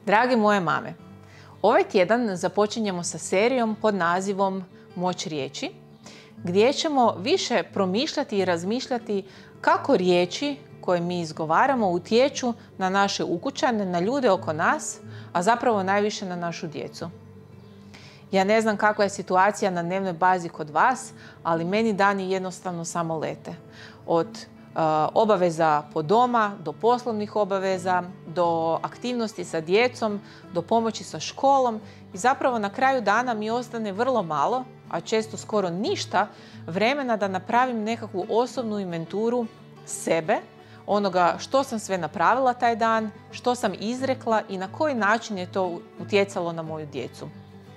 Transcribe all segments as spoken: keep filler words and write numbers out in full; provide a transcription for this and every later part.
Drage moje mame, ovaj tjedan započinjemo sa serijom pod nazivom Moć riječi, gdje ćemo više promišljati i razmišljati kako riječi koje mi izgovaramo utječu na naše ukućane, na ljude oko nas, a zapravo najviše na našu djecu. Ja ne znam kakva je situacija na dnevnoj bazi kod vas, ali meni dani jednostavno samo lete. Od uh, obaveza po doma, do poslovnih obaveza, do aktivnosti sa djecom, do pomoći sa školom i zapravo na kraju dana mi ostane vrlo malo, a često skoro ništa, vremena da napravim nekakvu osobnu inventuru sebe, onoga što sam sve napravila taj dan, što sam izrekla i na koji način je to utjecalo na moju djecu.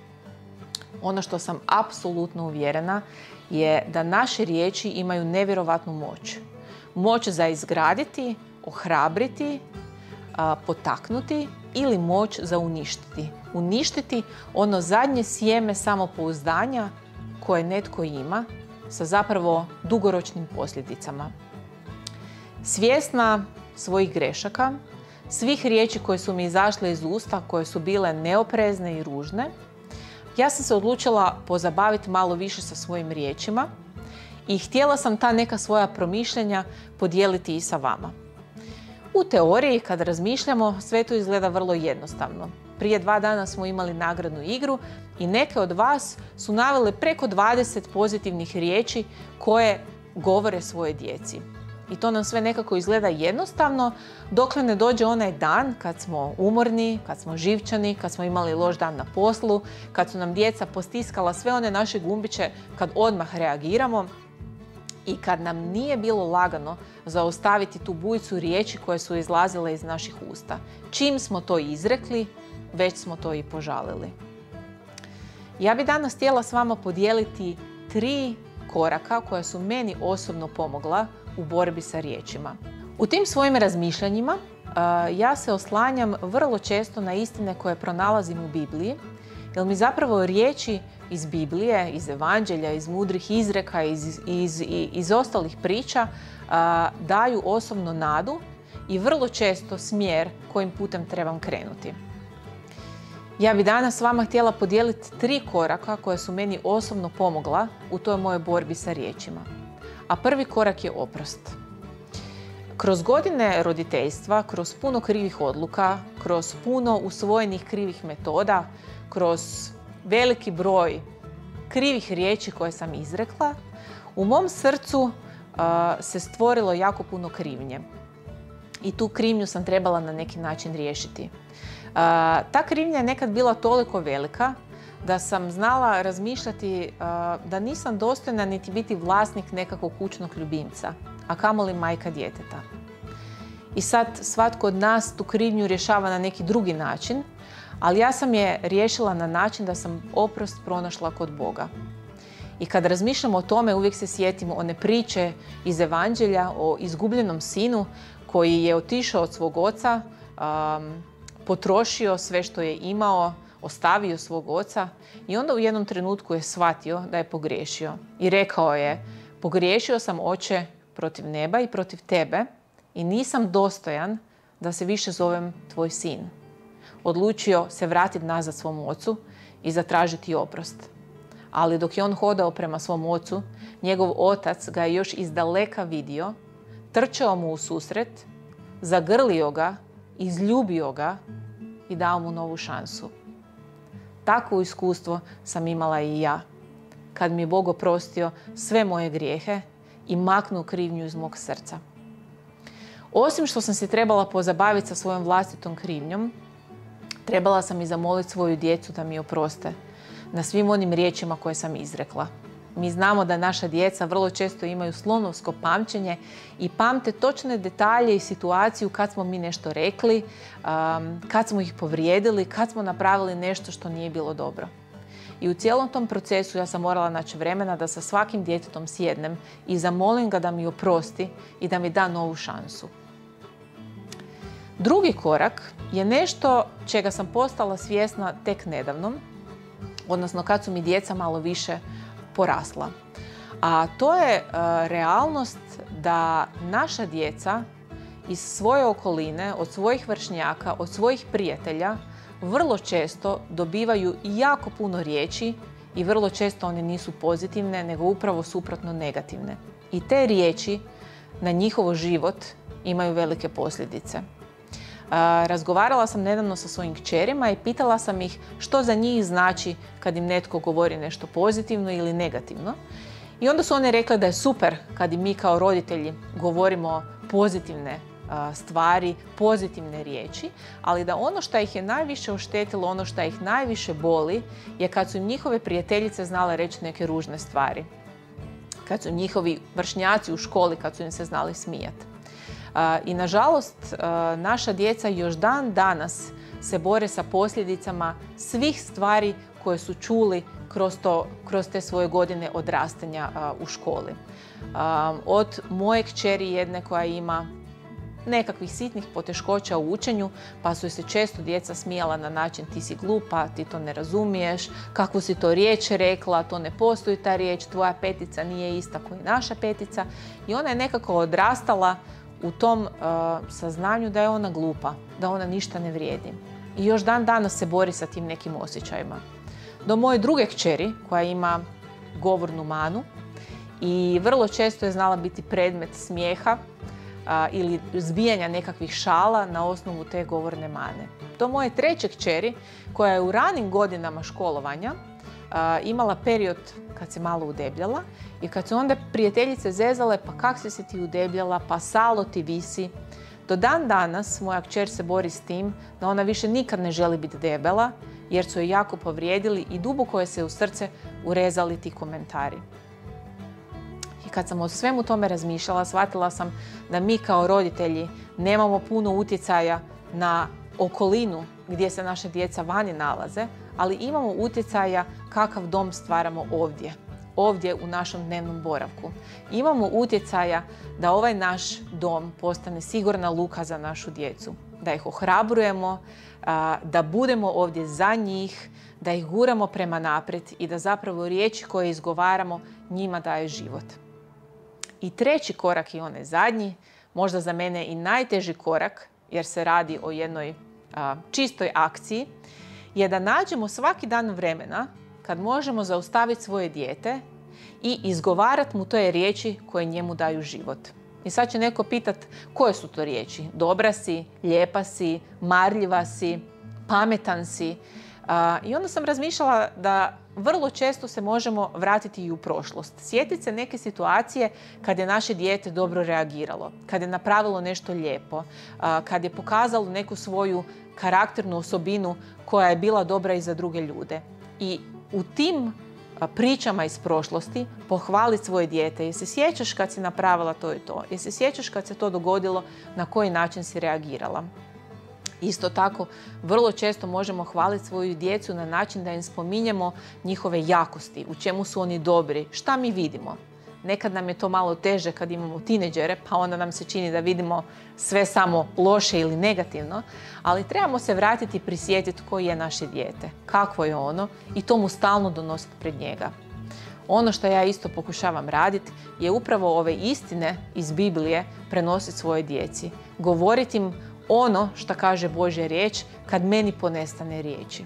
Ono što sam apsolutno uvjerena je da naše riječi imaju nevjerovatnu moć. Moć za izgraditi, ohrabriti, potaknuti ili moć za uništiti. Uništiti ono zadnje sjeme samopouzdanja koje netko ima sa zapravo dugoročnim posljedicama. Svjesna svojih grešaka, svih riječi koje su mi izašle iz usta, koje su bile neoprezne i ružne, ja sam se odlučila pozabaviti malo više sa svojim riječima i htjela sam ta neka svoja promišljanja podijeliti i sa vama. U teoriji, kad razmišljamo, sve to izgleda vrlo jednostavno. Prije dva dana smo imali nagradnu igru i neke od vas su navele preko dvadeset pozitivnih riječi koje govore svoje djeci. I to nam sve nekako izgleda jednostavno, dokle ne dođe onaj dan kad smo umorni, kad smo živčani, kad smo imali loš dan na poslu, kad su nam djeca postiskala sve one naše gumbiće, kad odmah reagiramo i kad nam nije bilo lagano zaustaviti tu bujicu riječi koje su izlazile iz naših usta. Čim smo to izrekli, već smo to i požalili. Ja bi danas htjela s vama podijeliti tri koraka koja su meni osobno pomogla u borbi sa riječima. U tim svojim razmišljanjima uh, ja se oslanjam vrlo često na istine koje pronalazim u Bibliji, jer mi zapravo riječi iz Biblije, iz Evanđelja, iz mudrih izreka, iz, iz, iz, iz ostalih priča uh, daju osobno nadu i vrlo često smjer kojim putem trebam krenuti. Ja bi danas s vama htjela podijeliti tri koraka koje su meni osobno pomogla u toj mojoj borbi sa riječima. A prvi korak je oprost. Kroz godine roditeljstva, kroz puno krivih odluka, kroz puno usvojenih krivih metoda, kroz veliki broj krivih riječi koje sam izrekla, u mom srcu uh, se stvorilo jako puno krivnje. I tu krivnju sam trebala na neki način riješiti. Uh, ta krivnja je nekad bila toliko velika da sam znala razmišljati uh, da nisam dostojna niti biti vlasnik nekakvog kućnog ljubimca, a kamoli majka djeteta. I sad svatko od nas tu krivnju rješava na neki drugi način, ali ja sam je riješila na način da sam oprost pronašla kod Boga. I kad razmišljam o tome, uvijek se sjetimo one priče iz Evanđelja o izgubljenom sinu koji je otišao od svog oca, um, potrošio sve što je imao, ostavio svog oca i onda u jednom trenutku je shvatio da je pogriješio. I rekao je, pogriješio sam, oče, protiv neba i protiv tebe i nisam dostojan da se više zovem tvoj sin. Odlučio se vratiti nazad svom ocu i zatražiti oprost. Ali dok je on hodao prema svom ocu, njegov otac ga je još izdaleka vidio, trčao mu u susret, zagrlio ga, izljubio ga i dao mu novu šansu. Takvo iskustvo sam imala i ja, kad mi je Bog oprostio sve moje grijehe i maknuo krivnju iz mog srca. Osim što sam se trebala pozabaviti sa svojom vlastitom krivnjom, trebala sam i zamoliti svoju djecu da mi oproste na svim onim riječima koje sam izrekla. Mi znamo da naša djeca vrlo često imaju slonovsko pamćenje i pamte točne detalje i situaciju kad smo mi nešto rekli, um, kad smo ih povrijedili, kad smo napravili nešto što nije bilo dobro. I u cijelom tom procesu ja sam morala naći vremena da sa svakim djetetom sjednem i zamolim ga da mi oprosti i da mi da novu šansu. Drugi korak je nešto čega sam postala svjesna tek nedavno, odnosno kad su mi djeca malo više porasla. A to je e, realnost da naša djeca iz svoje okoline, od svojih vršnjaka, od svojih prijatelja vrlo često dobivaju jako puno riječi i vrlo često one nisu pozitivne, nego upravo suprotno negativne. I te riječi na njihov život imaju velike posljedice. Razgovarala sam nedavno sa svojim kćerima i pitala sam ih što za njih znači kad im netko govori nešto pozitivno ili negativno. I onda su one rekle da je super kad im mi kao roditelji govorimo pozitivne stvari, pozitivne riječi, ali da ono što ih je najviše oštetilo, ono što ih najviše boli, je kad su im njihove prijateljice znale reći neke ružne stvari. Kad su im njihovi vršnjaci u školi, kad su im se znali smijati. I nažalost, naša djeca još dan danas se bore sa posljedicama svih stvari koje su čuli kroz, to, kroz te svoje godine odrastanja u školi. Od moje kćeri jedne koja ima nekakvih sitnih poteškoća u učenju, pa su se često djeca smijala na način ti si glupa, ti to ne razumiješ, kakvu si to riječ rekla, to ne postoji ta riječ, tvoja petica nije ista kao i naša petica. I ona je nekako odrastala u tom uh, saznanju da je ona glupa, da ona ništa ne vrijedi. I još dan danas se bori sa tim nekim osjećajima. Do moje druge kćeri, koja ima govornu manu i vrlo često je znala biti predmet smijeha uh, ili zbijanja nekakvih šala na osnovu te govorne mane. Do moje treće kćeri, koja je u ranim godinama školovanja uh, imala period kad se malo udebljala i kad su onda prijateljice zezale pa kak si se ti udebljala, pa salo ti visi. Do dan danas moja kćer se bori s tim da ona više nikad ne želi biti debela jer su je jako povrijedili i duboko je se u srce urezali ti komentari. I kad sam o svemu tome razmišljala, shvatila sam da mi kao roditelji nemamo puno utjecaja na okolinu gdje se naše djeca vani nalaze, ali imamo utjecaja kakav dom stvaramo ovdje, ovdje u našem dnevnom boravku. Imamo utjecaja da ovaj naš dom postane sigurna luka za našu djecu, da ih ohrabrujemo, da budemo ovdje za njih, da ih guramo prema naprijed i da zapravo riječi koje izgovaramo njima daje život. I treći korak i onaj zadnji, možda za mene i najteži korak, jer se radi o jednoj a, čistoj akciji, je da nađemo svaki dan vremena kad možemo zaustaviti svoje dijete i izgovarati mu te riječi koje njemu daju život. I sad će neko pitat koje su to riječi? Dobra si, lijepa si, marljiva si, pametan si. A, I onda sam razmišljala da vrlo često se možemo vratiti i u prošlost. Sjetiti se neke situacije kad je naše dijete dobro reagiralo, kad je napravilo nešto lijepo, a, kad je pokazalo neku svoju karakternu osobinu koja je bila dobra i za druge ljude. I u tim pričama iz prošlosti pohvaliti svoje dijete. Jer se sjećaš kad si napravila to i to? Jer se sjećaš kad se to dogodilo, na koji način si reagirala? Isto tako, vrlo često možemo hvaliti svoju djecu na način da im spominjemo njihove jakosti, u čemu su oni dobri, šta mi vidimo. Nekad nam je to malo teže kad imamo tineđere, pa onda nam se čini da vidimo sve samo loše ili negativno, ali trebamo se vratiti i prisjetiti koji je naše dijete, kakvo je ono i to mu stalno donositi pred njega. Ono što ja isto pokušavam raditi je upravo ove istine iz Biblije prenositi svojoj djeci, govoriti im ono što kaže Božja riječ kad meni ponestane riječi.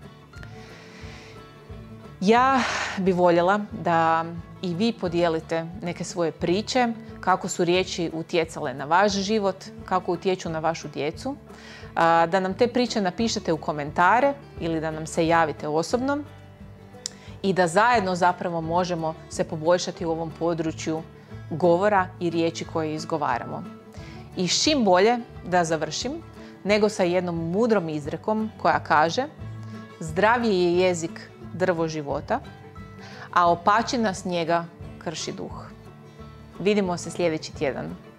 Ja bi voljela da i vi podijelite neke svoje priče, kako su riječi utjecale na vaš život, kako utječu na vašu djecu, da nam te priče napišete u komentare ili da nam se javite osobno i da zajedno zapravo možemo se poboljšati u ovom području govora i riječi koje izgovaramo. I čim bolje da završim nego sa jednom mudrom izrekom koja kaže: zdraviji je jezik drvo života, a opačina s njega krši duh. Vidimo se sljedeći tjedan.